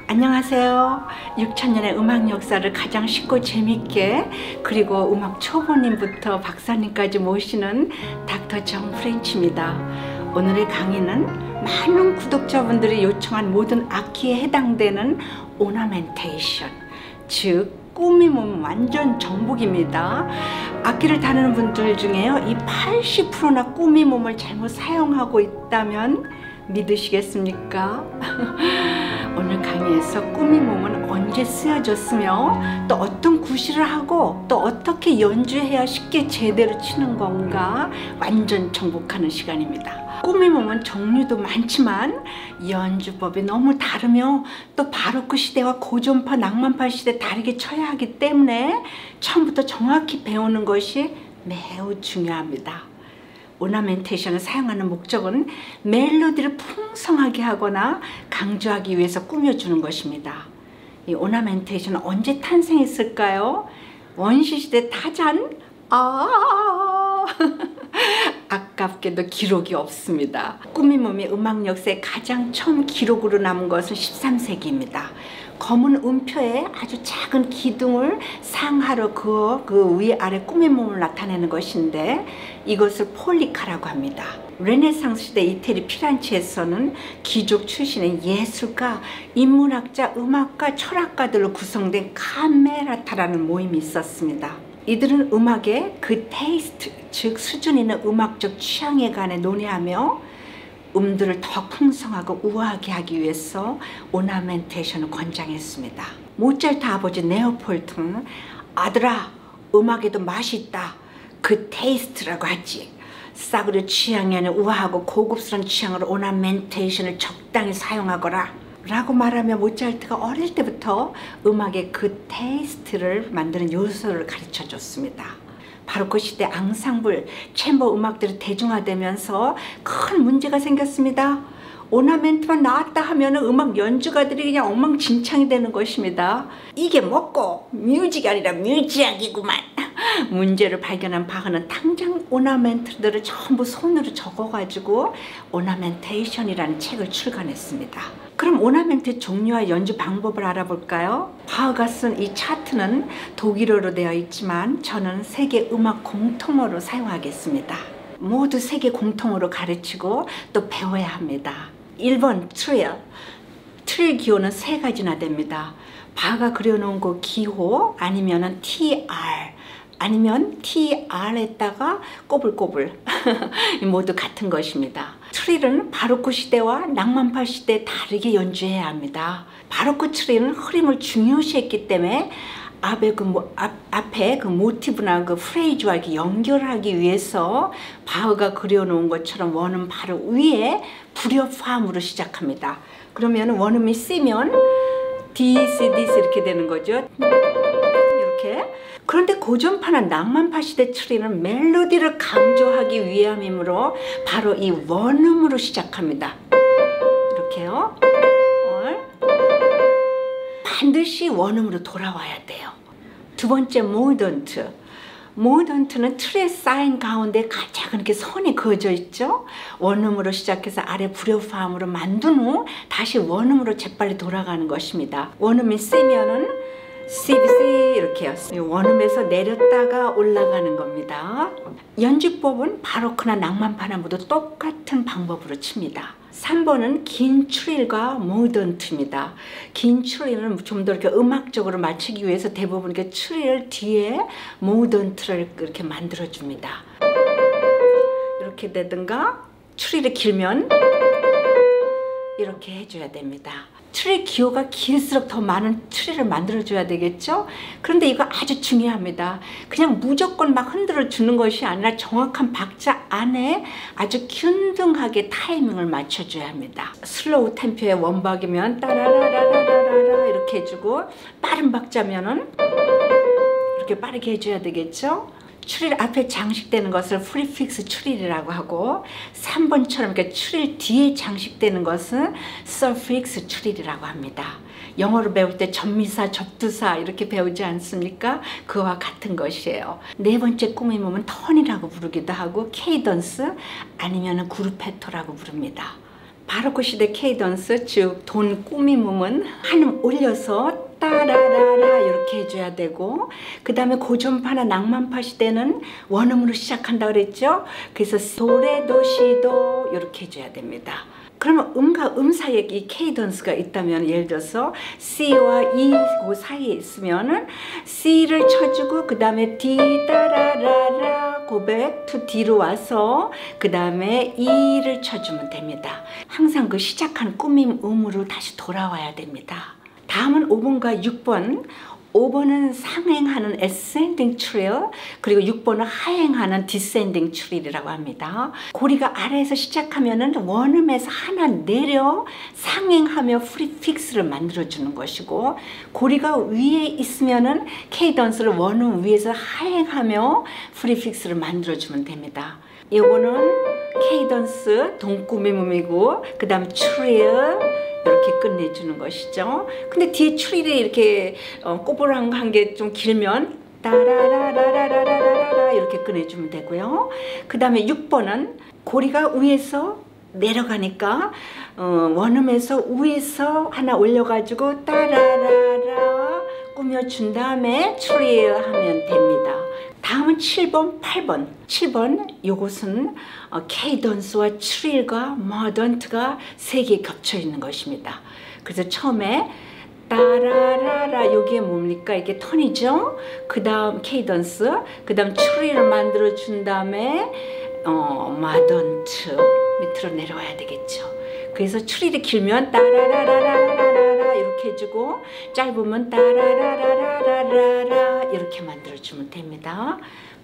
안녕하세요. 6000년의 음악 역사를 가장 쉽고 재밌게, 그리고 음악 초보님부터 박사님까지 모시는 닥터 정 프렌치입니다. 오늘의 강의는 많은 구독자분들이 요청한 모든 악기에 해당되는 오너멘테이션, 즉 꾸밈은 완전 정복입니다. 악기를 다루는 분들 중에요, 이 80%나 꾸밈음을 잘못 사용하고 있다면 믿으시겠습니까? 오늘 강의에서 꾸밈음은 언제 쓰여졌으며 또 어떤 구실을 하고 또 어떻게 연주해야 쉽게 제대로 치는 건가 완전 정복하는 시간입니다. 꾸밈음은 종류도 많지만 연주법이 너무 다르며 또 바로크 시대와 고전파, 낭만파 시대 다르게 쳐야 하기 때문에 처음부터 정확히 배우는 것이 매우 중요합니다. 오너멘테이션을 사용하는 목적은 멜로디를 풍성하게 하거나 강조하기 위해서 꾸며주는 것입니다. 이 오너멘테이션은 언제 탄생했을까요? 원시시대 타잔? 아깝게도 기록이 없습니다. 꾸밈음이 음악 역사에 가장 처음 기록으로 남은 것은 13세기입니다. 검은 음표에 아주 작은 기둥을 상하로 그어 그 위아래 꾸밈음을 나타내는 것인데 이것을 폴리카라고 합니다. 르네상스 시대 이태리 피란체에서는 귀족 출신의 예술가, 인문학자, 음악가, 철학가들로 구성된 카메라타라는 모임이 있었습니다. 이들은 음악의 그 테이스트, 즉 수준 있는 음악적 취향에 관해 논의하며 음들을 더 풍성하고 우아하게 하기 위해서 오너멘테이션을 권장했습니다. 모차르트 아버지 네오폴트는 아들아, 음악에도 맛이 있다. 그 테이스트라고 하지. 싸구려 취향이 아닌 우아하고 고급스러운 취향으로 오너멘테이션을 적당히 사용하거라 라고 말하며 모차르트가 어릴 때부터 음악의 그 테이스트를 만드는 요소를 가르쳐 줬습니다. 바로크 시대 앙상블, 챔버 음악들이 대중화되면서 큰 문제가 생겼습니다. 오너멘트만 나왔다 하면 음악 연주가들이 그냥 엉망진창이 되는 것입니다. 이게 뭐고 뮤직이 아니라 뮤지악이구만. 문제를 발견한 바흐는 당장 오너멘트들을 전부 손으로 적어가지고 오너멘테이션이라는 책을 출간했습니다. 그럼 오너멘트 종류와 연주 방법을 알아볼까요? 바흐가 쓴 이 차트는 독일어로 되어 있지만 저는 세계 음악 공통어로 사용하겠습니다. 모두 세계 공통어로 가르치고 또 배워야 합니다. 1번 트릴. 트릴 기호는 3가지나 됩니다. 바흐가 그려놓은 그 기호 아니면은 TR 아니면 TR에다가 꼬불꼬불 모두 같은 것입니다. 트릴은 바로크 시대와 낭만파 시대에 다르게 연주해야 합니다. 바로크 트릴은 흐름을 중요시했기 때문에 앞에 그 모티브나 그 프레이즈와 이렇게 연결하기 위해서 바흐가 그려놓은 것처럼 원음 바로 위에 불협화음으로 시작합니다. 그러면 원음이 C면 D, C, D, C 이렇게 되는 거죠. 이렇게. 그런데 고전파나 낭만파 시대 트릴은 멜로디를 강조하기 위함이므로 바로 이 원음으로 시작합니다. 이렇게요. 반드시 원음으로 돌아와야 돼요. 두 번째 모던트. 모던트는 트릴 사인 가운데 가장 이렇게 선이 그어져 있죠. 원음으로 시작해서 아래 불협화음으로 만든 후 다시 원음으로 재빨리 돌아가는 것입니다. 원음이 C면은 C, B, C 이렇게요. 원음에서 내렸다가 올라가는 겁니다. 연주법은 바로크나 낭만파나 모두 똑같은 방법으로 칩니다. 3번은 긴 트릴과 모던트입니다. 긴 트릴은 좀 더 이렇게 음악적으로 맞추기 위해서 대부분 이렇게 트릴 뒤에 모던트를 이렇게 만들어줍니다. 이렇게 되든가 트릴이 길면 이렇게 해줘야 됩니다. 트릴 기호가 길수록 더 많은 트릴을 만들어줘야 되겠죠? 그런데 이거 아주 중요합니다. 그냥 무조건 막 흔들어 주는 것이 아니라 정확한 박자 안에 아주 균등하게 타이밍을 맞춰줘야 합니다. 슬로우 템포의 원박이면 따라라라라라라 이렇게 해주고 빠른 박자면은 이렇게 빠르게 해줘야 되겠죠? 트릴 앞에 장식되는 것을 프리픽스 트릴이라고 하고 3번처럼 이렇게 트릴 뒤에 장식되는 것은 서픽스 트릴이라고 합니다. 영어로 배울 때 접미사, 접두사 이렇게 배우지 않습니까? 그와 같은 것이에요. 네 번째 꾸밈음은 턴이라고 부르기도 하고 케이던스 아니면 그루페토라고 부릅니다. 바로크 시대 케이던스, 즉 돈 꾸밈음은 한음 올려서 따라라라 이렇게 해줘야 되고, 그 다음에 고전파나 낭만파 시대는 원음으로 시작한다 그랬죠. 그래서 도레도 시도 이렇게 해줘야 됩니다. 그러면 음과 음 사이에 이 케이던스가 있다면, 예를 들어서 C와 E 그 사이에 있으면은 C를 쳐주고 그 다음에 D 따라라라 고백 to D로 와서 그 다음에 E를 쳐주면 됩니다. 항상 그 시작한 꾸밈 음으로 다시 돌아와야 됩니다. 다음은 5번과 6번. 5번은 상행하는 ascending trill, 그리고 6번은 하행하는 descending trill이라고 합니다. 고리가 아래에서 시작하면은 원음에서 하나 내려 상행하며 프리픽스를 만들어주는 것이고, 고리가 위에 있으면은 케이던스를 원음 위에서 하행하며 프리픽스를 만들어주면 됩니다. 이거는 케이던스 동꾸미음이고, 그 다음 트릴 이렇게 끝내주는 것이죠. 근데 뒤에 트릴이 이렇게 꼬부랑한 게 좀 길면 따라라라라라라라 이렇게 끝내주면 되고요. 그 다음에 6번은 고리가 위에서 내려가니까 원음에서 위에서 하나 올려가지고 따라라라 꾸며준 다음에 트릴 하면 됩니다. 다음은 7번, 8번. 7번 요것은 케이던스와 트릴과 머던트가 세 개 겹쳐 있는 것입니다. 그래서 처음에 따라라라 여기에 뭡니까? 이게 턴이죠. 그 다음 케이던스, 그 다음 트릴을 만들어 준 다음에 머던트 밑으로 내려와야 되겠죠. 그래서 트릴이 길면 따라라라라라라 이렇게 해주고, 짧으면 따라라라라라라 이렇게 만들어주면 됩니다.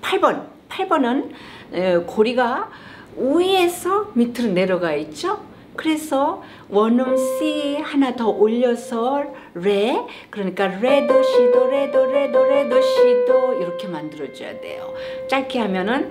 8번은 고리가 위에서 밑으로 내려가 있죠. 그래서 원음 C 하나 더 올려서 레, 그러니까 레도 시도 레도 레도 레도 시도 이렇게 만들어줘야 돼요. 짧게 하면은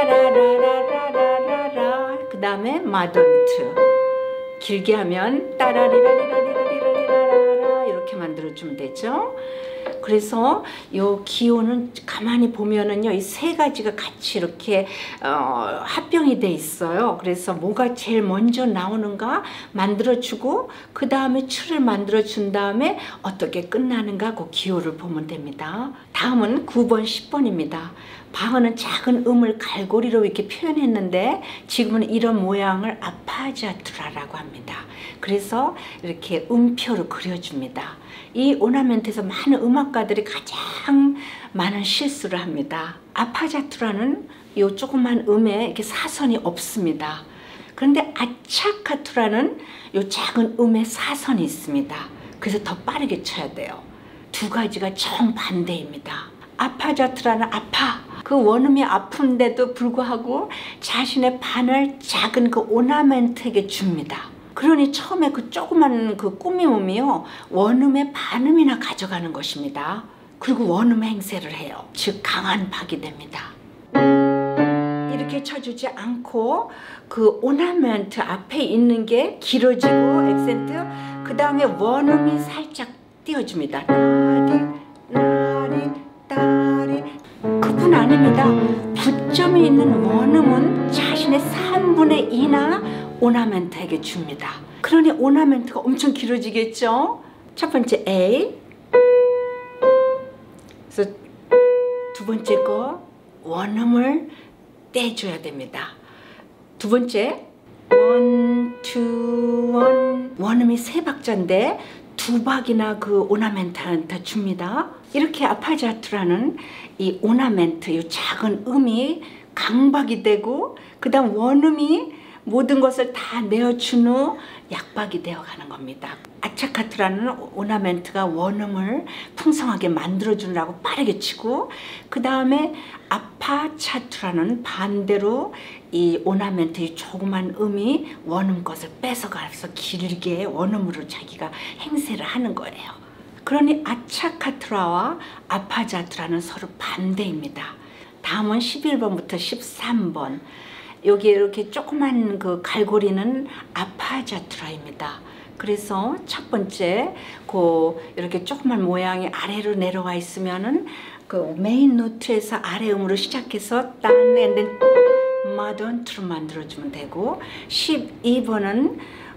따라라라라라라, 그 다음에 마던트, 길게 하면 따라리라리라리라리라리라 이렇게 만들어주면 되죠. 그래서 요 기호는 가만히 보면은요, 이 세 가지가 같이 이렇게 합병이 돼 있어요. 그래서 뭐가 제일 먼저 나오는가 만들어주고, 그 다음에 추를 만들어준 다음에 어떻게 끝나는가 그 기호를 보면 됩니다. 다음은 9번, 10번입니다. 방언은 작은 음을 갈고리로 이렇게 표현했는데, 지금은 이런 모양을 아파자투라라고 합니다. 그래서 이렇게 음표로 그려줍니다. 이 오나멘트에서 많은 음악가들이 가장 많은 실수를 합니다. 아파자투라는 이 조그만 음에 이렇게 사선이 없습니다. 그런데 아차카투라는 이 작은 음에 사선이 있습니다. 그래서 더 빠르게 쳐야 돼요. 두 가지가 정반대입니다. 아파자투라는 아파, 그 원음이 아픈데도 불구하고 자신의 반을 작은 그 오나멘트에게 줍니다. 그러니 처음에 그 조그만 그 꾸밈음이요, 원음의 반음이나 가져가는 것입니다. 그리고 원음 행세를 해요. 즉 강한 박이 됩니다. 이렇게 쳐주지 않고 그 오나멘트 앞에 있는 게 길어지고 액센트, 그 다음에 원음이 살짝 띄워줍니다. 나리 나리 따리. 그뿐 아닙니다. 붙점이 있는 원음은 자신의 3분의 2나 오나멘트에게 줍니다. 그러니 오나멘트가 엄청 길어지겠죠. 첫 번째 A, 그래서 두 번째 거 원음을 떼줘야 됩니다. 두 번째 1, 2, 1, 원음이 세 박자인데 두 박이나 그 오나멘트한테 줍니다. 이렇게 아파자투라는 이 오나멘트, 이 작은 음이 강박이 되고, 그 다음 원음이 모든 것을 다 내어준 후 약박이 되어가는 겁니다. 아차카투라는 오나멘트가 원음을 풍성하게 만들어주느라고 빠르게 치고, 그 다음에 아파차투라는 반대로 이 오나멘트의 조그만 음이 원음 것을 뺏어가서 길게 원음으로 자기가 행세를 하는 거예요. 그러니 아차카투라와 아파자투라는 서로 반대입니다. 다음은 11번부터 13번. 여기 이렇게 조그만 그 갈고리는 아파자투라입니다. 그래서 첫 번째 그 이렇게 조그만 모양이 아래로 내려와 있으면은 그 메인 노트에서 아래 음으로 시작해서 딴 마던트로 만들어주면 되고, 12번은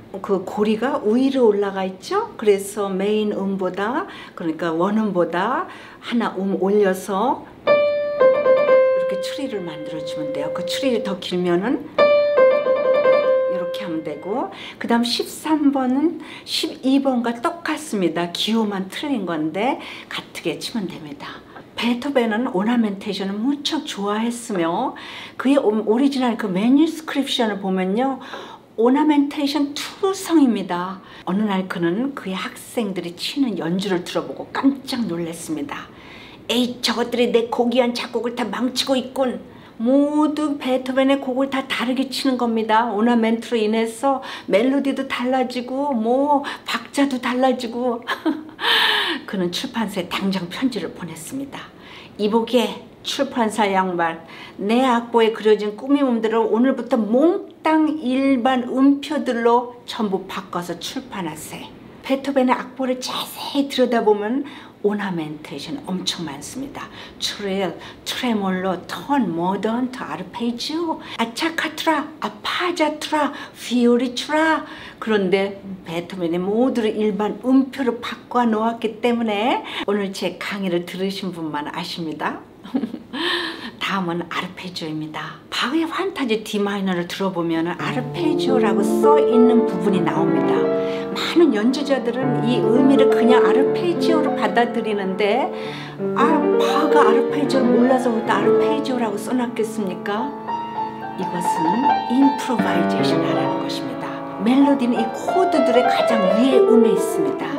그 고리가 위로 올라가 있죠. 그래서 메인 음보다, 그러니까 원음보다 하나 올려서 이렇게 추리를 만들어주면 돼요. 그 추리를 더 길면은 이렇게 하면 되고, 그 다음 13번은 12번과 똑같습니다. 기호만 틀린 건데 같게 치면 됩니다. 베토벤은 오나멘테이션을 무척 좋아했으며 그의 오리지널 그 매뉴스크립션을 보면요, 오나멘테이션 투성입니다. 어느 날 그는 그의 학생들이 치는 연주를 들어보고 깜짝 놀랐습니다. 에이, 저것들이 내 고귀한 작곡을 다 망치고 있군. 모두 베토벤의 곡을 다 다르게 치는 겁니다. 오나멘트로 인해서 멜로디도 달라지고 뭐 박자도 달라지고 그는 출판사에 당장 편지를 보냈습니다. 이보게 출판사 양반, 내 악보에 그려진 꾸밈음들을 오늘부터 몽땅 일반 음표들로 전부 바꿔서 출판하세. 베토벤의 악보를 자세히 들여다보면 오나멘테이션 엄청 많습니다. 트릴, 트레몰로, 톤, 모던트, 아르페지오, 아차카트라, 아파자트라, 피오리트라. 그런데 베토벤의 모두를 일반 음표로 바꿔 놓았기 때문에 오늘 제 강의를 들으신 분만 아십니다. 다음은 아르페지오입니다. 바흐의 판타지 D마이너를 들어보면 아르페지오라고 써 있는 부분이 나옵니다. 많은 연주자들은 이 의미를 그냥 아르페지오로 받아들이는데, 바흐가 아르페지오를 몰라서 왜 아르페지오라고 써놨겠습니까? 이것은 임프로바이제이션이라는 것입니다. 멜로디는 이 코드들의 가장 위에 음에 있습니다.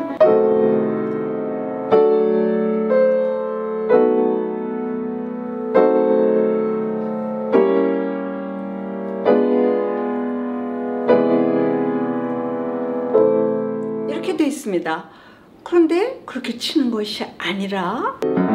이렇게 되어 있습니다. 그런데 그렇게 치는 것이 아니라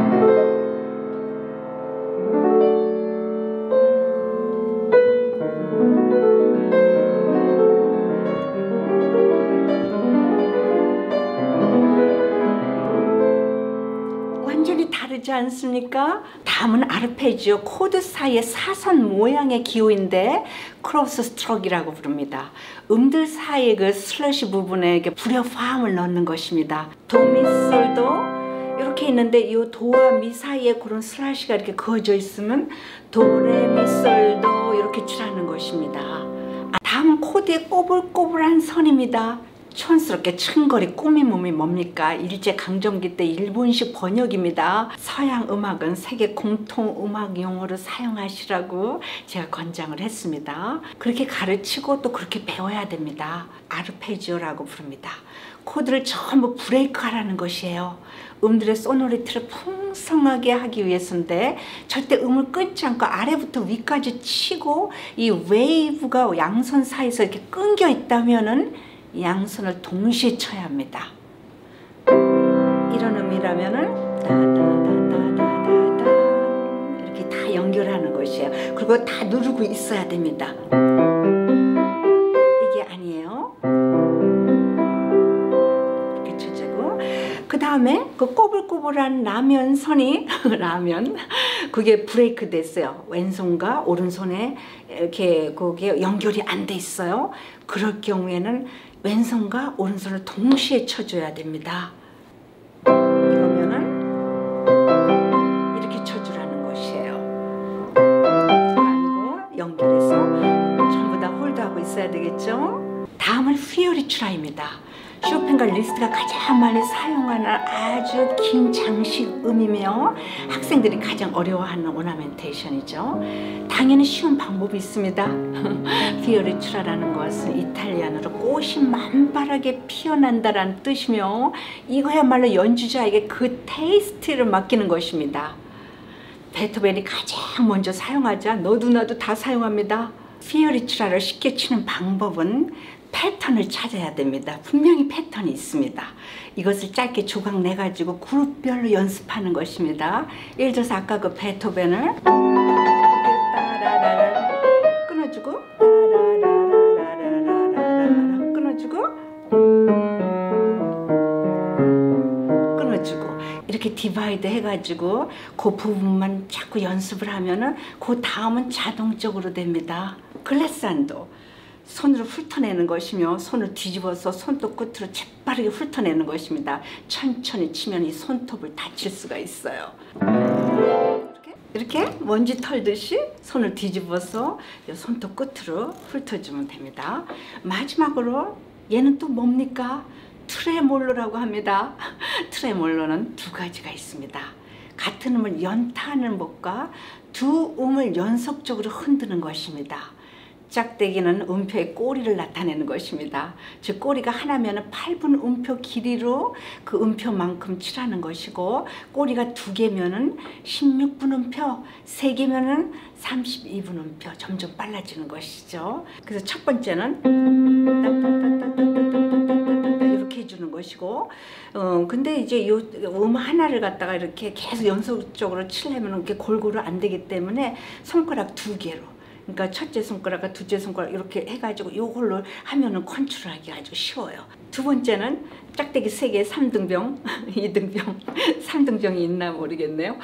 완전히 다르지 않습니까? 다음은 아르페지오 코드 사이의 사선 모양의 기호인데 크로스 스트로크라고 부릅니다. 음들 사이의 그 슬러시 부분에 불협화음을 넣는 것입니다. 도미솔도 이렇게 있는데 이 도와 미 사이에 그런 슬러시가 이렇게 그어져 있으면 도레미솔도 이렇게 칠하는 것입니다. 다음 코드의 꼬불꼬불한 선입니다. 촌스럽게 층거리 꾸밈음이 뭡니까? 일제강점기 때 일본식 번역입니다. 서양 음악은 세계 공통 음악 용어로 사용하시라고 제가 권장을 했습니다. 그렇게 가르치고 또 그렇게 배워야 됩니다. 아르페지오라고 부릅니다. 코드를 전부 브레이크하라는 것이에요. 음들의 소노리티를 풍성하게 하기 위해서인데 절대 음을 끊지 않고 아래부터 위까지 치고 이 웨이브가 양손 사이에서 이렇게 끊겨 있다면은 양손을 동시에 쳐야 합니다. 이런 음이라면은 다다다다다다 이렇게 다 연결하는 것이에요. 그리고 다 누르고 있어야 됩니다. 이게 아니에요. 이렇게 쳐주고 그 다음에 그 꼬불꼬불한 라면 선이 라면 그게 브레이크 됐어요. 왼손과 오른손에 이렇게 그게 연결이 안 돼 있어요. 그럴 경우에는 왼손과 오른손을 동시에 쳐줘야 됩니다. 이거면은 이렇게 쳐주라는 것이에요. 그리고 연결해서 전부 다 홀드하고 있어야 되겠죠. 다음은 피오리추라입니다. 쇼팽과 리스트가 가장 많이 사용하는 아주 긴 장식 음이며 학생들이 가장 어려워하는 오나멘테이션이죠. 당연히 쉬운 방법이 있습니다. 피오리추라라는 것은 이탈리아어로 꽃이 만발하게 피어난다라는 뜻이며 이거야말로 연주자에게 그 테이스트를 맡기는 것입니다. 베토벤이 가장 먼저 사용하자 너도 나도 다 사용합니다. 피오리추라를 쉽게 치는 방법은 패턴을 찾아야 됩니다. 분명히 패턴이 있습니다. 이것을 짧게 조각 내가지고 그룹별로 연습하는 것입니다. 예를 들어서 아까 그 베토벤을 따라라라 끊어주고 따라라라라라라 끊어주고 끊어주고 이렇게 디바이드 해가지고 그 부분만 자꾸 연습을 하면은 그 다음은 자동적으로 됩니다. 글래산도 손으로 훑어내는 것이며 손을 뒤집어서 손톱 끝으로 재빠르게 훑어내는 것입니다. 천천히 치면 이 손톱을 다칠 수가 있어요. 이렇게 먼지 털듯이 손을 뒤집어서 이 손톱 끝으로 훑어주면 됩니다. 마지막으로 얘는 또 뭡니까? 트레몰로라고 합니다. 트레몰로는 두 가지가 있습니다. 같은 음을 연타하는 법과 두 음을 연속적으로 흔드는 것입니다. 짝대기는 음표의 꼬리를 나타내는 것입니다. 즉 꼬리가 하나면 8분 음표 길이로 그 음표만큼 칠하는 것이고, 꼬리가 2개면 16분 음표, 3개면 32분 음표, 점점 빨라지는 것이죠. 그래서 첫 번째는 이렇게 해주는 것이고, 근데 이제 요 하나를 갖다가 이렇게 계속 연속적으로 치려면 이렇게 골고루 안 되기 때문에 손가락 2개로, 그러니까 첫째 손가락과 둘째 손가락 이렇게 해가지고 요걸로 하면은 컨트롤하기 아주 쉬워요. 두 번째는 짝대기 3개, 3등병, 2등병, 3등병이 있나 모르겠네요.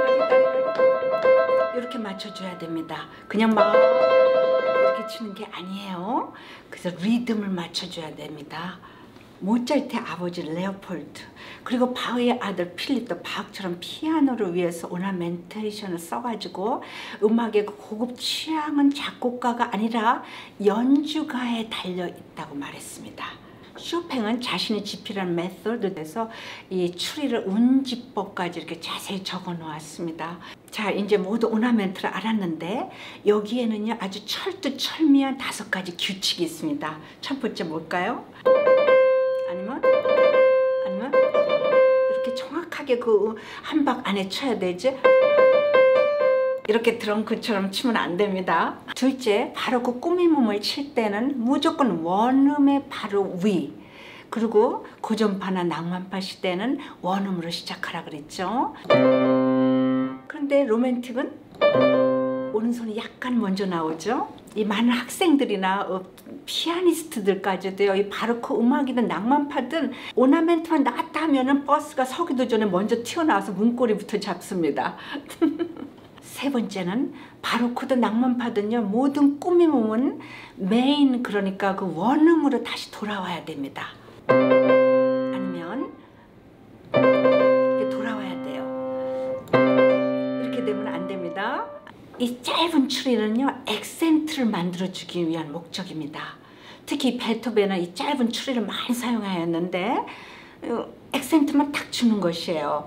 이렇게 맞춰줘야 됩니다. 그냥 막 이렇게 치는 게 아니에요. 그래서 리듬을 맞춰줘야 됩니다. 모차르트의 아버지 레오폴드, 그리고 바흐의 아들 필립도 바흐처럼 피아노를 위해서 오나멘테이션을 써가지고 음악의 고급 취향은 작곡가가 아니라 연주가에 달려있다고 말했습니다. 쇼팽은 자신이 집필한 메소드에서 이 추리를 운지법까지 이렇게 자세히 적어 놓았습니다. 자, 이제 모두 오나멘트를 알았는데 여기에는요 아주 철두철미한 5가지 규칙이 있습니다. 첫 번째 뭘까요? 아니면 이렇게 정확하게 그 한 박 안에 쳐야 되지, 이렇게 드렁크처럼 치면 안 됩니다. 둘째, 바로 그 꾸밈음을 칠 때는 무조건 원음의 바로 위, 그리고 고전파나 낭만파 시대는 원음으로 시작하라 그랬죠. 그런데 로맨틱은 오른손이 약간 먼저 나오죠. 이 많은 학생들이나 피아니스트들까지도요, 이 바로크 음악이든 낭만파든 오나멘트만 나왔다 하면은 버스가 서기도 전에 먼저 튀어나와서 문고리부터 잡습니다. 세 번째는 바로크든 낭만파든요, 모든 꾸밈음은 메인, 그러니까 그 원음으로 다시 돌아와야 됩니다. 아니면 이렇게 돌아와야 돼요. 이렇게 되면 안 됩니다. 이 짧은 추리는요 액센트를 만들어주기 위한 목적입니다. 특히 베토벤은 이 짧은 추리를 많이 사용하였는데 액센트만 딱 주는 것이에요.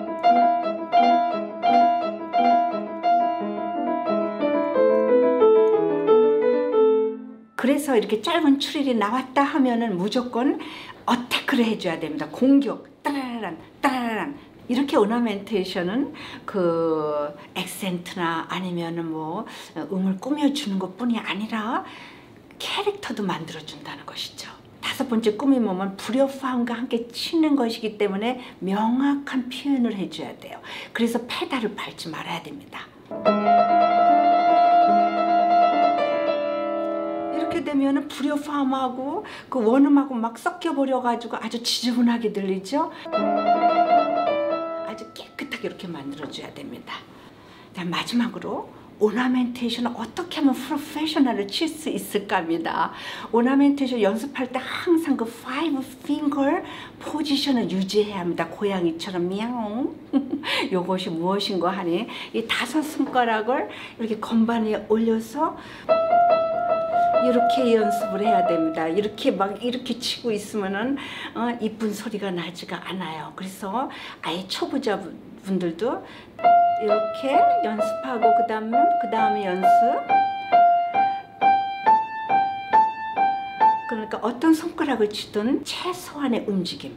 그래서 이렇게 짧은 추리이 나왔다 하면은 무조건 어태크를 해줘야 됩니다. 공격, 따라란 따라란. 이렇게 오나멘테이션은 그 액센트나 아니면은 뭐 음을 꾸며주는 것뿐이 아니라 캐릭터도 만들어준다는 것이죠. 5번째 꾸밈음은 불협화음과 함께 치는 것이기 때문에 명확한 표현을 해줘야 돼요. 그래서 페달을 밟지 말아야 됩니다. 이렇게 되면은 불협화음하고 그 원음하고 막 섞여버려가지고 아주 지저분하게 들리죠. 아주 깨끗하게 이렇게 만들어줘야 됩니다. 자, 마지막으로 오나멘테이션을 어떻게 하면 프로페셔널을 칠 수 있을까 합니다. 오나멘테이션 연습할 때 항상 그 5 finger 포지션을 유지해야 합니다. 고양이처럼 미야옹. 요것이 무엇인가 하니 이 5손가락을 이렇게 건반 위에 올려서 이렇게 연습을 해야 됩니다. 이렇게 막 이렇게 치고 있으면은 이쁜 소리가 나지가 않아요. 그래서 아예 초보자 분들도 이렇게 연습하고 그 다음에 연습. 그러니까 어떤 손가락을 치든 최소한의 움직임.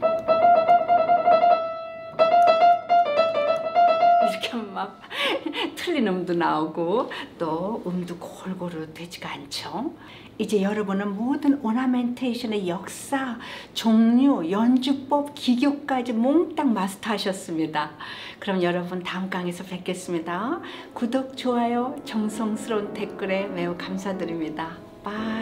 이렇게 하면 막 틀린 음도 나오고 또 음도 골고루 되지가 않죠. 이제 여러분은 모든 오나멘테이션의 역사, 종류, 연주법, 기교까지 몽땅 마스터하셨습니다. 그럼 여러분 다음 강의에서 뵙겠습니다. 구독, 좋아요, 정성스러운 댓글에 매우 감사드립니다. 바이.